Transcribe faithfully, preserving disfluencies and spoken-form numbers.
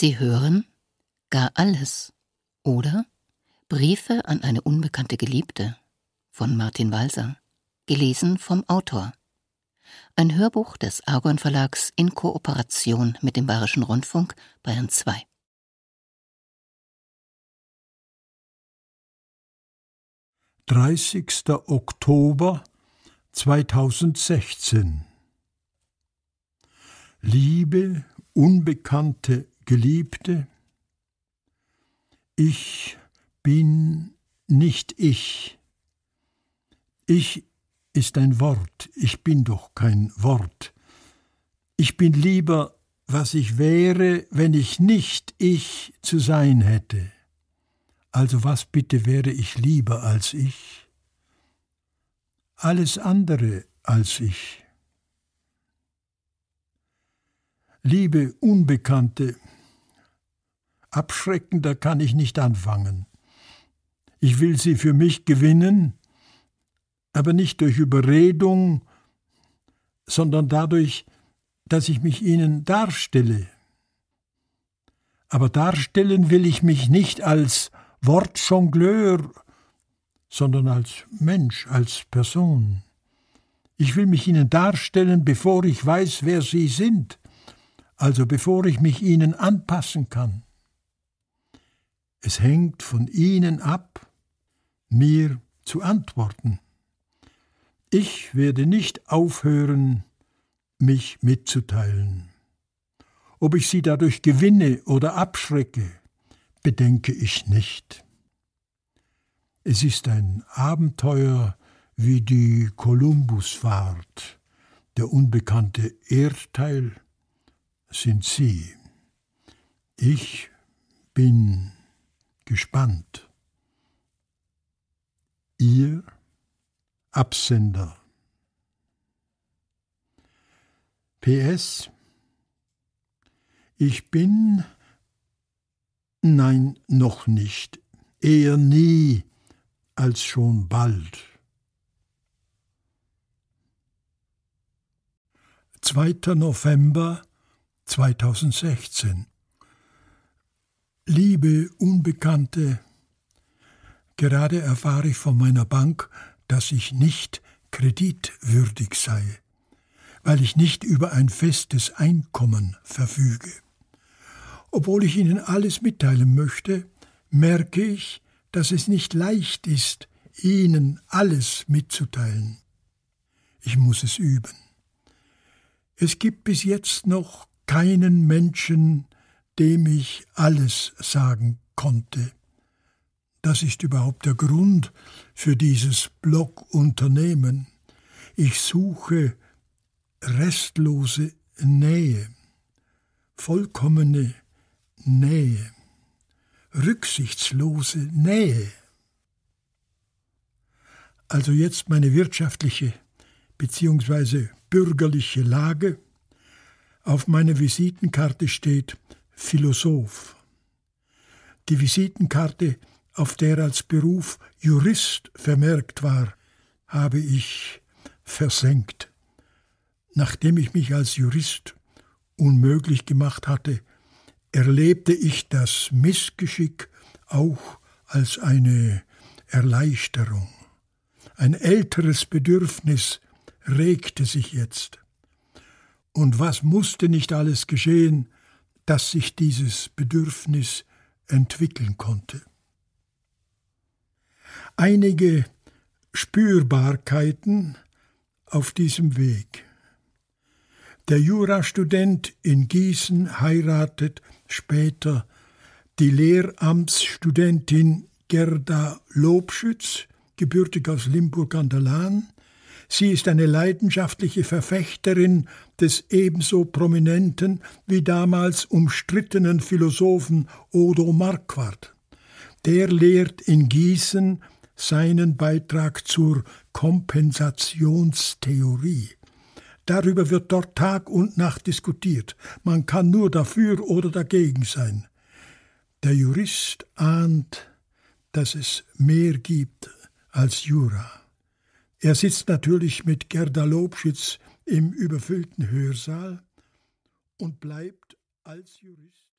Sie hören Gar alles oder Briefe an eine unbekannte Geliebte von Martin Walser, gelesen vom Autor. Ein Hörbuch des Argon Verlags in Kooperation mit dem Bayerischen Rundfunk Bayern zwei. dreißigster Oktober zweitausendsechzehn. Liebe, unbekannte Geliebte, ich bin nicht ich. Ich ist ein Wort, ich bin doch kein Wort. Ich bin lieber, was ich wäre, wenn ich nicht ich zu sein hätte. Also was bitte wäre ich lieber als ich? Alles andere als ich. Liebe Unbekannte, abschreckender kann ich nicht anfangen. Ich will sie für mich gewinnen, aber nicht durch Überredung, sondern dadurch, dass ich mich ihnen darstelle. Aber darstellen will ich mich nicht als Wortjongleur, sondern als Mensch, als Person. Ich will mich ihnen darstellen, bevor ich weiß, wer sie sind, also bevor ich mich ihnen anpassen kann. Es hängt von ihnen ab, mir zu antworten. Ich werde nicht aufhören, mich mitzuteilen. Ob ich sie dadurch gewinne oder abschrecke, bedenke ich nicht. Es ist ein Abenteuer wie die Kolumbusfahrt. Der unbekannte Erdteil sind Sie. Ich bin gespannt. Ihr Absender. P S Ich bin, nein, noch nicht, eher nie als schon bald. zweiter November zweitausendsechzehn. Liebe Unbekannte, gerade erfahre ich von meiner Bank, dass ich nicht kreditwürdig sei, weil ich nicht über ein festes Einkommen verfüge. Obwohl ich Ihnen alles mitteilen möchte, merke ich, dass es nicht leicht ist, Ihnen alles mitzuteilen. Ich muss es üben. Es gibt bis jetzt noch keinen Menschen, dem ich alles sagen konnte. Das ist überhaupt der Grund für dieses Blog-Unternehmen. Ich suche restlose Nähe, vollkommene Nähe, rücksichtslose Nähe. Also jetzt meine wirtschaftliche bzw. bürgerliche Lage. Auf meiner Visitenkarte steht Philosoph. Die Visitenkarte, auf der als Beruf Jurist vermerkt war, habe ich versenkt. Nachdem ich mich als Jurist unmöglich gemacht hatte, erlebte ich das Missgeschick auch als eine Erleichterung. Ein älteres Bedürfnis regte sich jetzt. Und was musste nicht alles geschehen, dass sich dieses Bedürfnis entwickeln konnte? Einige Spürbarkeiten auf diesem Weg. Der Jurastudent in Gießen heiratet später die Lehramtsstudentin Gerda Lobschütz, gebürtig aus Limburg an der Lahn. Sie ist eine leidenschaftliche Verfechterin des ebenso prominenten wie damals umstrittenen Philosophen Odo Marquardt. Der lehrt in Gießen seinen Beitrag zur Kompensationstheorie. Darüber wird dort Tag und Nacht diskutiert. Man kann nur dafür oder dagegen sein. Der Jurist ahnt, dass es mehr gibt als Jura. Er sitzt natürlich mit Gerda Lobschütz im überfüllten Hörsaal und bleibt als Jurist